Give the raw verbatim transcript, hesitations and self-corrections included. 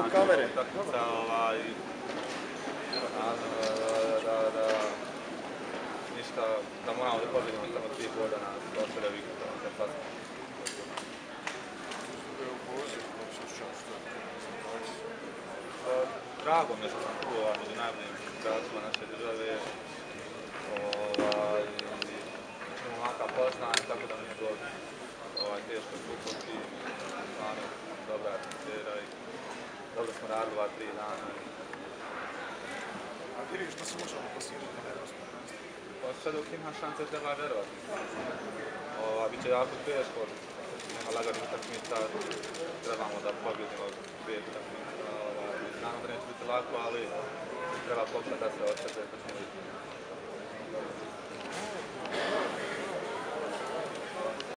kamere. Utakmica, ovaj... Da, da... Ništa, da moramo da pobjedimo samo tri boda na ostale vikenda, za pasno. Drago mi je što sam tu među najboljim igračima naše države. Imamo ovakav poznajem, tako da mi je bilo teško skupiti. Stvarno, dobra atmosfera i dobro smo radili ova tri dana. A ti vidiš što se možemo posjetiti na Evropskom? Pa sve dok ima šanse treba verovati. Biće jako teško, nema laganih utakmica, trebamo da pobjedimo pet utakmica. Znamo da neće biti lako, ali treba pokušati da se odsete.